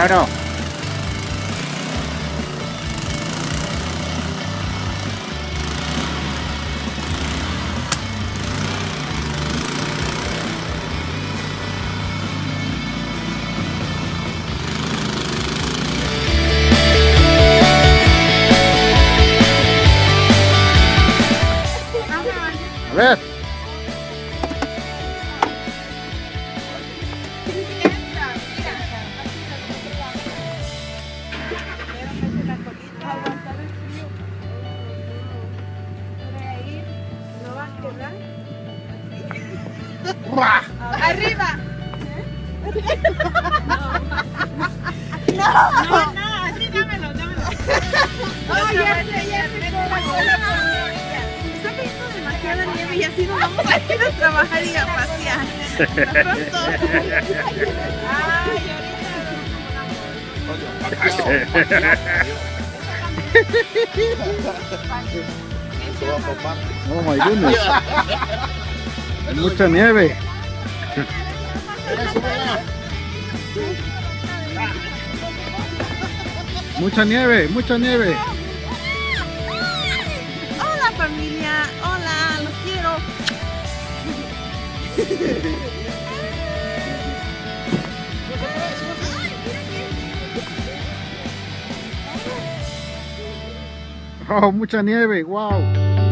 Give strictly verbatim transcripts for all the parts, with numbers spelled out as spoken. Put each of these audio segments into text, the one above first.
Claro. A ver. Arriba. No, no, no, así dámelo, dámelo. Ay, ya sé, ya sé. Está cayendo demasiada nieve y así nos vamos a ir a trabajar y a pasear. De pronto. Ay, Oh my goodness. Hay mucha nieve. Mucha nieve, mucha nieve. Hola familia, hola, los quiero. Oh, mucha nieve, wow.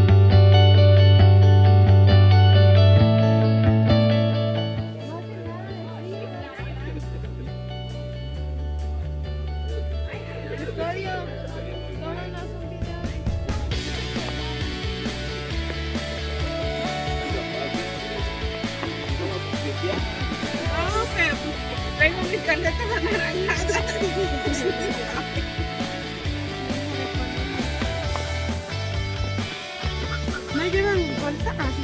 Tengo mis calcetas anaranjadas. ¿No llevan bolsa? Así.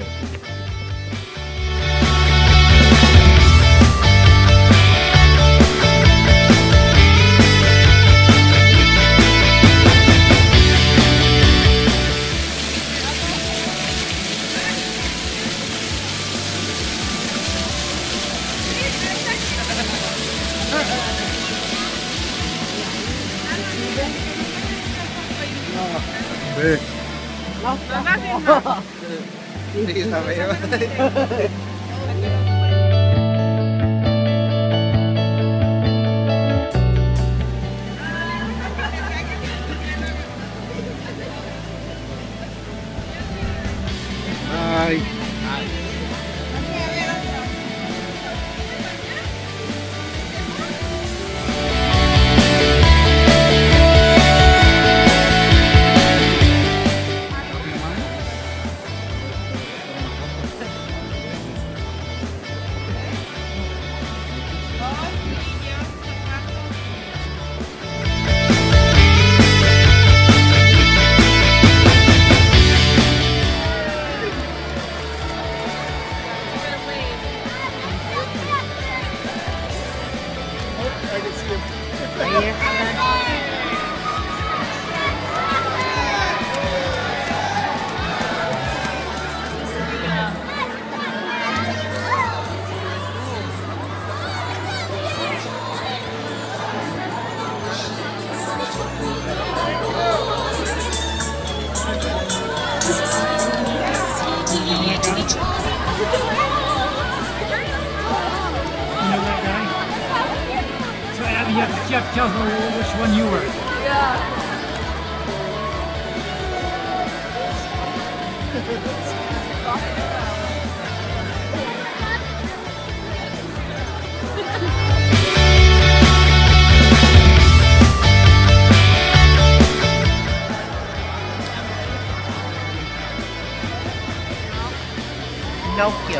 Sí. Ay. Jeff, tell her which one you were. Yeah. No kill.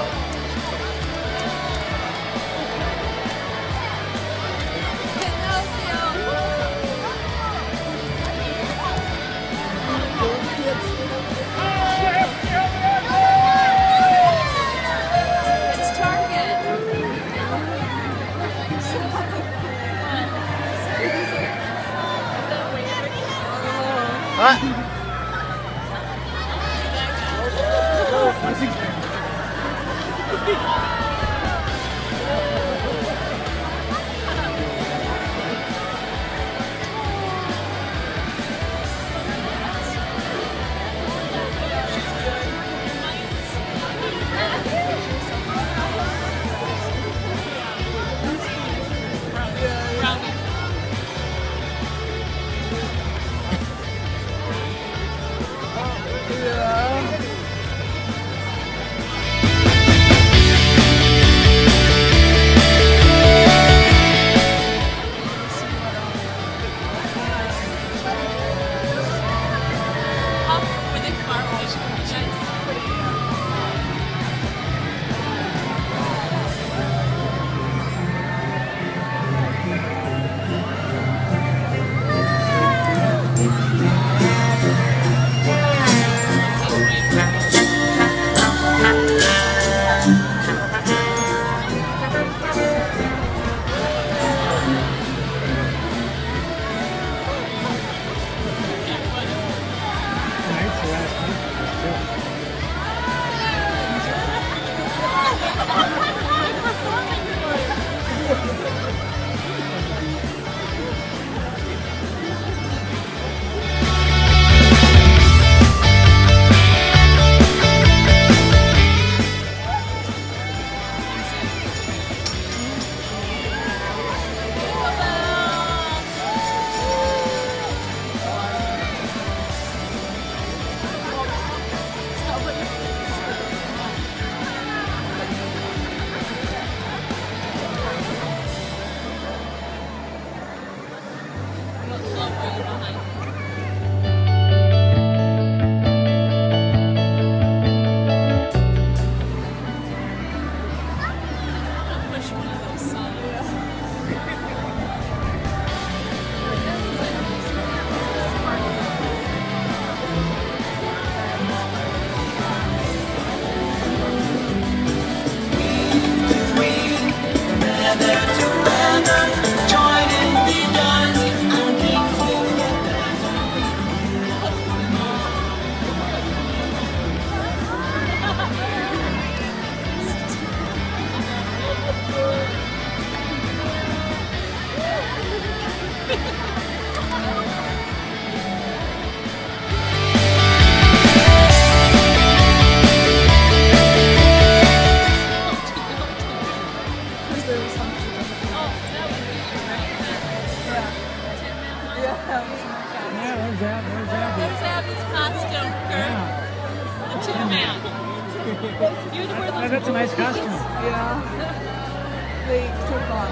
Yeah, that's a nice costume. Yeah. They took on.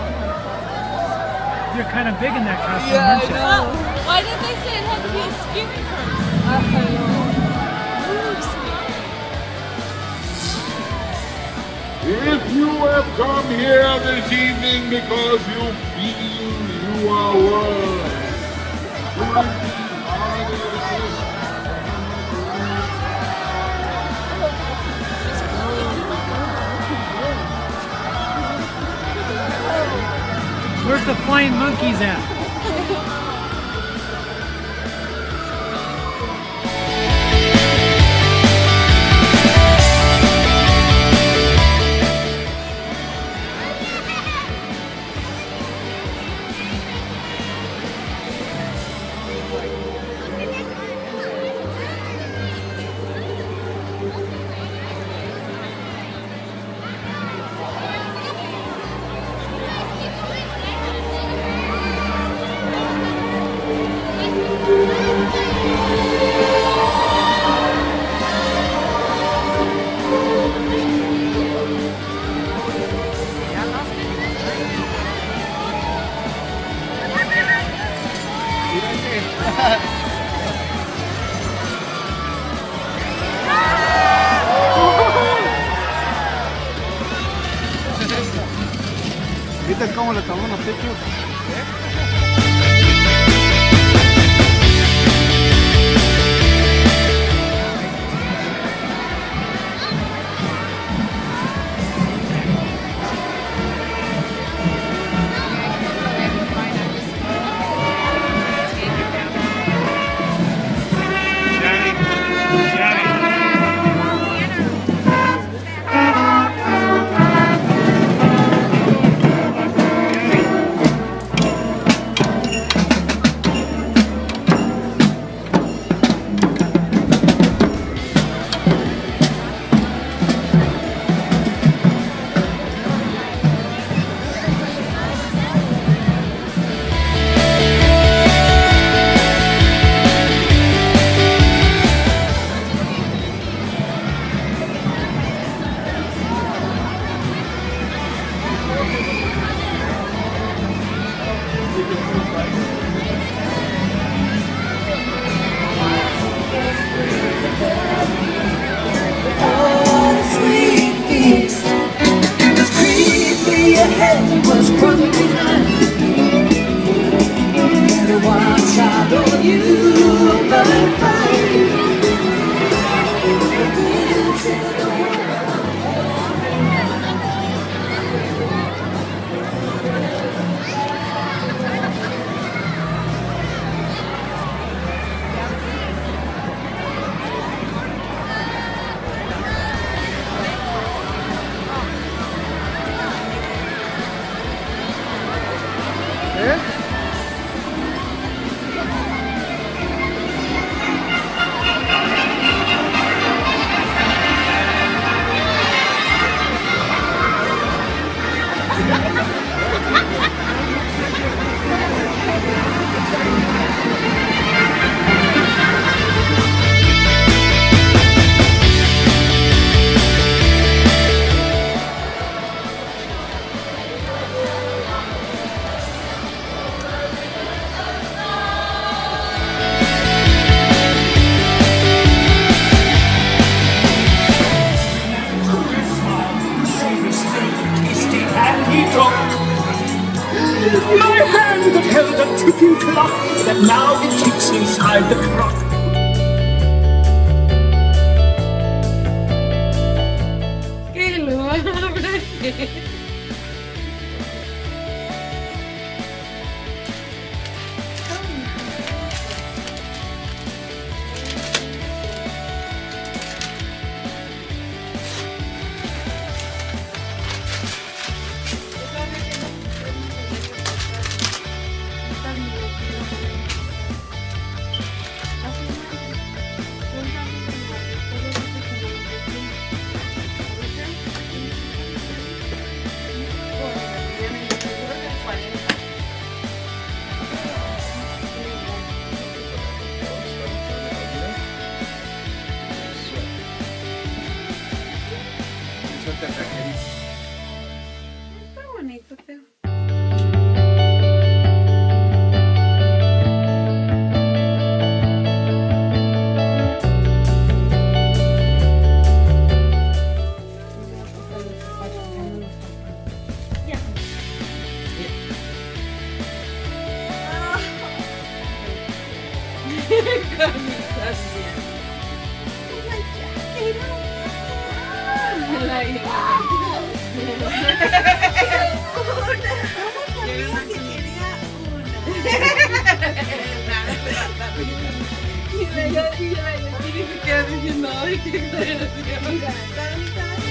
You're kind of big in that costume, Yeah, aren't I you? know. Why didn't they say it had to be a scary person? I know. If you have come here this evening because you feel you are worth Where's the flying monkeys at? ¿Viste cómo le tomó los techos? lock that now it ticks inside the clock. Que lo abra. Está bonito, Teo. Y la yo, y la yo, y se queda diciendo, ay, qué exageración.